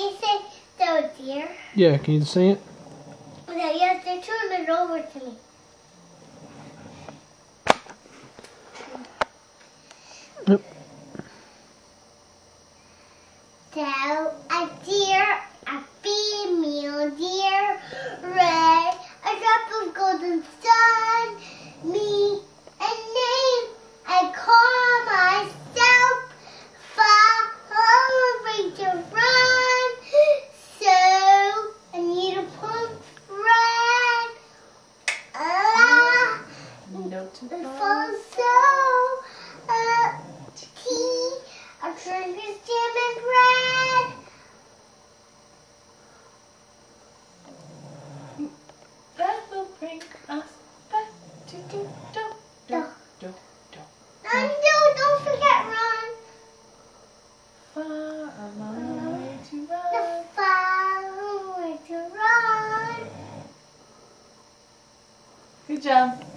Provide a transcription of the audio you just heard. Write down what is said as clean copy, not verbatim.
you say so, dear? Yeah, can you sing it? No, you have to turn it over to me. Yep. So, a deer, a female deer, red, a drop of golden sun, me, a name, I call myself, following to run, so, I need a pump red, No to fall so, tea, a drink is jam and bread. That will bring us back to do. Don't forget run. Far a long way to The run. far way to run. Good job.